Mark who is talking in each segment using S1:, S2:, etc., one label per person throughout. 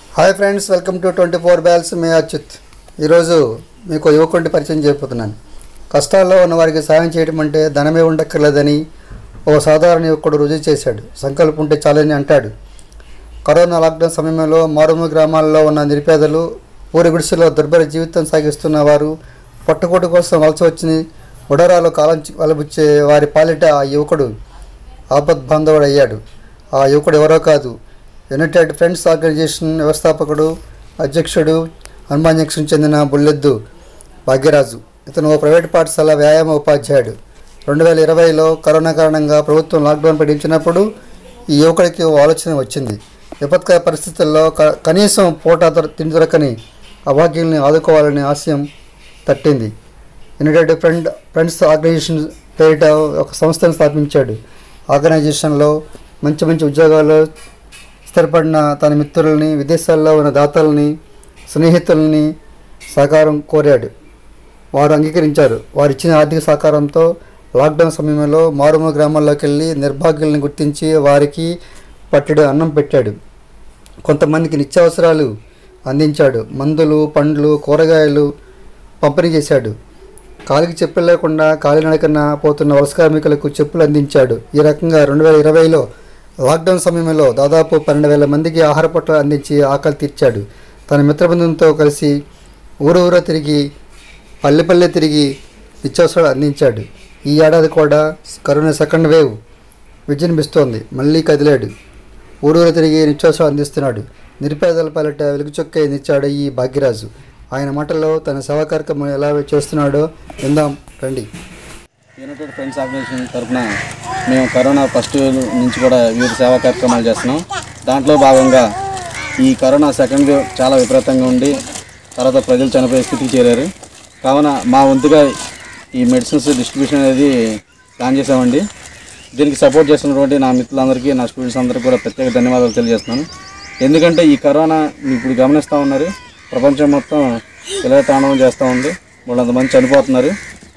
S1: Hi friends, welcome to 24 balls. మే అచ్యుత్. ఈరోజు మీకు యువకుడిని పరిచయం చేయబోతున్నాను. కష్టాల్లో ఉన్న వారికి సాయం చేయడం అంటే ధనమే ఉండక్కర్లేదని ఓ సాధారణ యువకుడు రుజువు చేశాడు. సంకల్పం ఉంటే చాలని అంటాడు. కరోనా లాక్డౌన్ సమయంలో మారుమూల గ్రామాల్లో ఉన్న నిరుపేదలు, ఊరి గుడిసెలో దుర్భర జీవితం సాగిస్తున్న వారు, పట్టుకోటు కోసం వలస వచ్చి ఉడరాలు కాలం వలబుచ్చే వారి పాలిట ఆ యువకుడు ఆపద్బాంధవుడు అయ్యాడు. ఆ యువకుడు ఎవరో కాదు, యునైటెడ్ ఫ్రెండ్స్ ఆర్గనైజేషన్ వ్యవస్థాపకుడు, అధ్యక్షుడు, హనుమాన్యక్షం చెందిన బుల్లెద్దు భాగ్యరాజు. ఇతను ఓ ప్రైవేట్ పాఠశాల వ్యాయామ ఉపాధ్యాయుడు. 2020లో కరోనా కారణంగా ప్రభుత్వం లాక్డౌన్ ప్రకటించినప్పుడు ఈ యువకుడికి ఓ ఆలోచన వచ్చింది. విపత్కర పరిస్థితుల్లో కనీసం పూట తిండి దొరకని అభాగ్యుల్ని ఆదుకోవాలనే ఆశయం తట్టింది. యునైటెడ్ ఫ్రెండ్స్ ఆర్గనైజేషన్ పేరిట ఒక సంస్థను స్థాపించాడు. ఆర్గనైజేషన్లో మంచి ఉద్యోగాలు స్థిరపడిన తన మిత్రులని, విదేశాల్లో ఉన్న దాతల్ని, స్నేహితుల్ని సహకారం కోరాడు. వారు అంగీకరించారు. వారు ఇచ్చిన ఆర్థిక సహకారంతో లాక్డౌన్ సమయంలో మారుమూల గ్రామాల్లోకి వెళ్ళి నిర్భాగ్యుల్ని గుర్తించి వారికి పట్టెడు అన్నం పెట్టాడు. కొంతమందికి నిత్యావసరాలు అందించాడు. మందులు, పండ్లు, కూరగాయలు పంపిణీ చేశాడు. కాలికి చెప్పులు లేకుండా కాలినడకన పోతున్న వలస కార్మికులకు చెప్పులు అందించాడు. ఈ రకంగా 2020లో లాక్డౌన్ సమయంలో దాదాపు 12,000 మందికి ఆహార పొట్ల అందించి ఆకలి తీర్చాడు. తన మిత్రబృందంతో కలిసి ఊరూరా తిరిగి, పల్లె తిరిగి నిత్యావసరాలు అందించాడు. ఈ ఏడాది కూడా కరోనా సెకండ్ వేవ్ విజృంభిస్తోంది. మళ్ళీ కదిలాడు. ఊరూరా తిరిగి నిత్యావసరాలు అందిస్తున్నాడు. నిరుపేదల పాలిట వెలుగుచొక్కే నిచ్చాడు ఈ భాగ్యరాజు. ఆయన మాటల్లో తన సేవా కార్యక్రమం ఎలా చేస్తున్నాడో విందాం రండి.
S2: యునైటెడ్ ఫ్రెండ్స్ ఆర్గనైజేషన్ తరఫున మేము కరోనా ఫస్ట్ నుంచి కూడా వివిధ సేవా కార్యక్రమాలు చేస్తున్నాం. దాంట్లో భాగంగా ఈ కరోనా సెకండ్ వేవ్ చాలా విపరీతంగా ఉండి తర్వాత ప్రజలు చనిపోయే స్థితికి చేరారు. కావున మా వంతుగా ఈ మెడిసిన్స్ డిస్ట్రిబ్యూషన్ అనేది ప్లాన్ చేసామండి. దీనికి సపోర్ట్ చేస్తున్నటువంటి నా మిత్రులందరికీ, నా స్టూడెంట్స్ అందరికీ కూడా ప్రత్యేక ధన్యవాదాలు తెలియజేస్తున్నాను. ఎందుకంటే ఈ కరోనా ఇప్పుడు గమనిస్తూ ఉన్నారు, ప్రపంచం మొత్తం ఇలా తాండవం చేస్తూ ఉంది. 300 మంది చనిపోతున్నారు.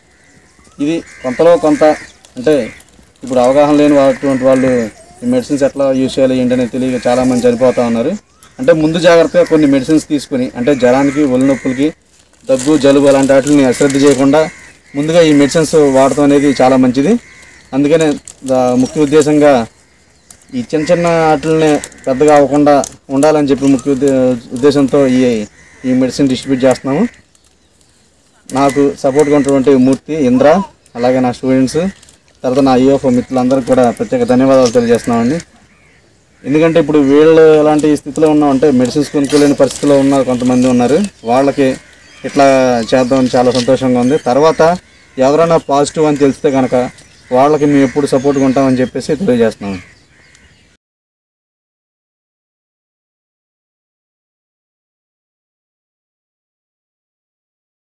S2: ఇది కొంతలో కొంత అంటే ఇప్పుడు అవగాహన లేని అటువంటి వాళ్ళు ఈ మెడిసిన్స్ ఎట్లా యూజ్ చేయాలి ఏంటనే తెలియక చాలామంది చనిపోతూ ఉన్నారు. అంటే ముందు జాగ్రత్తగా కొన్ని మెడిసిన్స్ తీసుకుని, అంటే జ్వరానికి, ఒళ్ళు నొప్పులకి, దగ్గు, జలుబు అలాంటి వాటిని అశ్రద్ధ చేయకుండా ముందుగా ఈ మెడిసిన్స్ వాడటం అనేది చాలా మంచిది. అందుకనే ముఖ్య ఉద్దేశంగా ఈ చిన్న వాటిని పెద్దగా అవ్వకుండా ఉండాలని చెప్పి ముఖ్య ఉద్దేశంతో ఈ మెడిసిన్ డిస్ట్రిబ్యూట్ చేస్తున్నాము. నాకు సపోర్ట్గా ఉన్నటువంటి మూర్తి, ఇంద్ర, అలాగే నా స్టూడెంట్స్, తర్వాత నా యూఎఫ్ఓ మిత్రులందరికీ కూడా ప్రత్యేక ధన్యవాదాలు తెలియజేస్తున్నామండి. ఎందుకంటే ఇప్పుడు వీళ్ళు ఎలాంటి స్థితిలో ఉన్నామంటే మెడిసిన్స్ కొనుక్కోలేని పరిస్థితిలో ఉన్న కొంతమంది ఉన్నారు. వాళ్ళకి ఇట్లా చేద్దామని చాలా సంతోషంగా ఉంది. తర్వాత ఎవరైనా పాజిటివ్ అని తెలిస్తే కనుక వాళ్ళకి మేము ఎప్పుడు సపోర్ట్గా ఉంటామని చెప్పేసి తెలియజేస్తున్నాము.